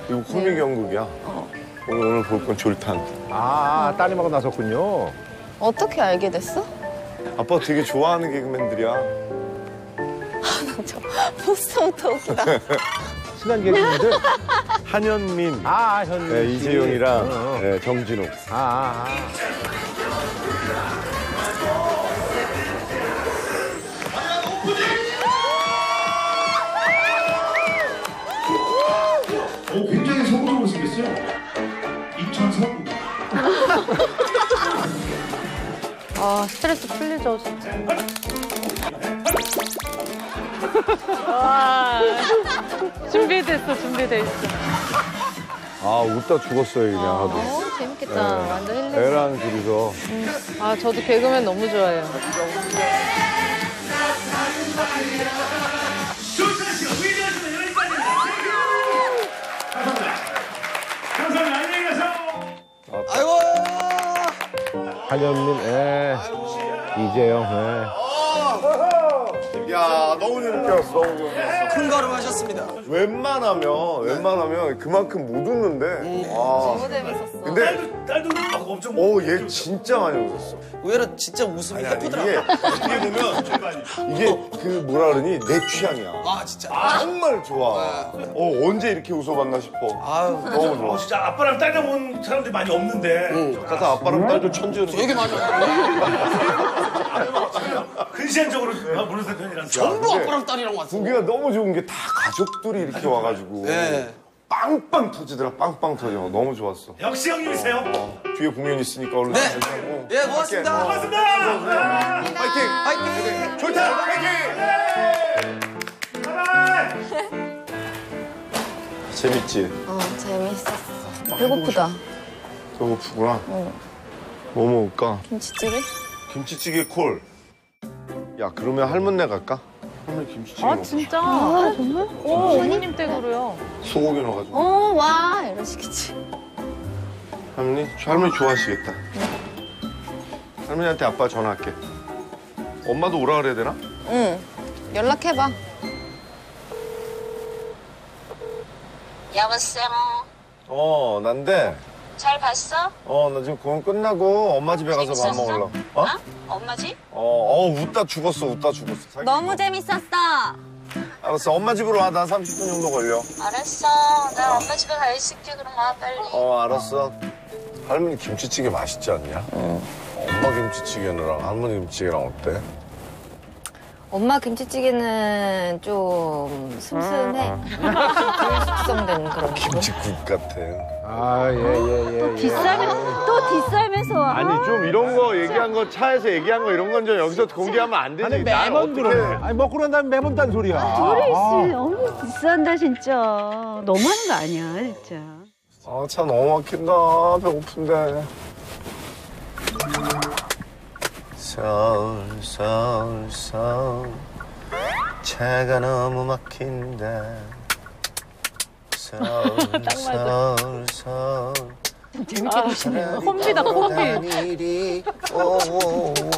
이거 코믹 연극이야. 오늘 볼 건 졸탄. 따님하고 나섰군요. 어떻게 알게 됐어? 아빠 되게 좋아하는 개그맨들이야. 저 포스터부터 웃기다. 친한 개그맨들. 한현민, 현민. 네, 이재용이랑 네, 정진욱. 굉장히 성공적으로 생겼어요. 인천 서구. 스트레스 풀리죠, 진짜. 준비돼 있어. 웃다 죽었어요, 그냥 하도. 재밌겠다. 완전 힐링. 애랑 둘이서. 저도 개그맨 너무 좋아해요. 감사합니다. 안녕히 가세요. 한현민, 이재용, 야, 너무 재밌게 왔어, 너무 재밌게 왔어. 큰 걸음 하셨습니다. 웬만하면 그만큼 못 웃는데. 너무 재밌었어. 근데, 딸도 엄청. 얘 진짜 많이 웃었어. 의외로 진짜 웃음이 예쁘더라고. 이게 보면, 이게 그 뭐라 그러니, 내 취향이야. 진짜. 정말 좋아. 언제 이렇게 웃어봤나 싶어. 너무 좋아. 진짜 아빠랑 딸랑 온 사람들이 많이 없는데. 가서 아빠랑 딸도 천재로. 되게 많아. 근시안적으로 모르는 편이라서. 전부 아빠랑 딸이랑 왔어. 보기가 너무 좋은 게 다 가족들이 이렇게 와가지고. 네. 빵빵 터지더라, 빵빵 터져. 너무 좋았어. 역시 형님이세요. 뒤에 공연 있으니까 얼른 네. 잘 가고. 예, 고맙습니다. 고맙습니다. 파이팅! 화이팅! 졸탄 파이팅! 재밌지? 재밌었어. 배고프다. 배고프구나. 뭐 먹을까? 김치찌개? 김치찌개 콜. 야, 그러면 할머니네 갈까? 할머니 김치찌개 먹고 진짜? 정말? 어머님 댁으로요. 소고기 넣어가지고. 와, 이러시겠지. 할머니 좋아하시겠다. 할머니한테 아빠 전화할게. 엄마도 오라 그래야 되나? 응. 연락해봐. 여보세요. 난데. 잘 봤어? 나 지금 공연 끝나고 엄마 집에 가서 밥 재밌었어? 먹으려고. 엄마 집? 웃다 죽었어. 너무 재밌었어. 알았어, 엄마 집으로 와. 난 30분 정도 걸려. 알았어. 나 엄마 집에 가 있을게. 그럼 와 빨리. 알았어. 할머니 김치찌개 맛있지 않냐? 엄마 김치찌개랑 할머니 김치찌개랑 어때? 엄마 김치찌개는 좀 슴슴해. 숙성된 그런 거. 김치국 같아. 뒷썰면서 와. 아니, 좀 이런 거 얘기한 거, 차에서 얘기한 거 이런 건 좀 여기서 공개하면 안 되지. 매번 그러네. 먹고 난 다음에 매번 딴 소리야. 도레스 너무 비싼다 진짜. 너무하는 거 아니야 진짜. 차 너무 막힌다. 배고픈데. 서울 차가 너무 막힌다. 서울 재밌게 드시네요. 콤비다, 콤비.